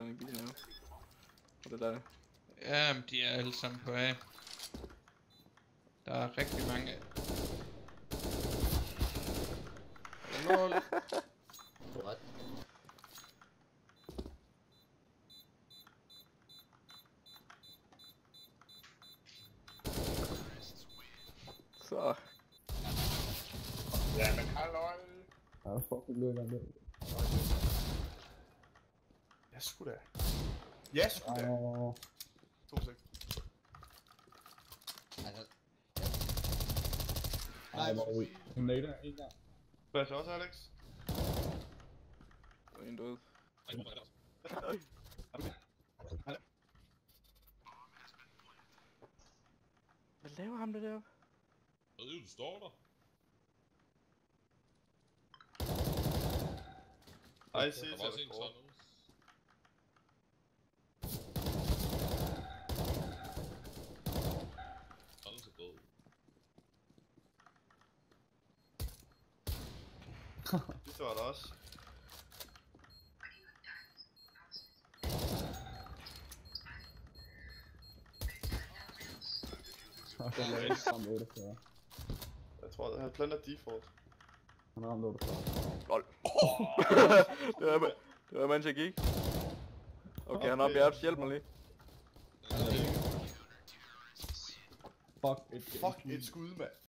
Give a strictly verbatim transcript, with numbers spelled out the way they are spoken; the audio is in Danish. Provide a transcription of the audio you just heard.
energi nu. Og det der. Jamen, de er alle sammen på A. Der er rigtig mange. Lol. What? Så. Jamen, halløj. Ja, fucking løb af det. Ja, sgu da. Ja, sgu da. Åh, To sek. Altså, ej, hvor er vi. Hun nader en gang. Flash også, Alex. Der er en død. Hvad laver ham det deroppe? Hvad er det, du står der? Ej, se, Der se, var også der en går. sådan. Sådan så død. Det var der også. Og så lavede han ramt otteogfyrre. Jeg tror, at han planter default. Han ramte otteogfyrre. Lol. det var, det var mens jeg gik. Okay, han har oppe i apps. Hjælp mig lige. Fuck, et, Fuck, et skud, mand.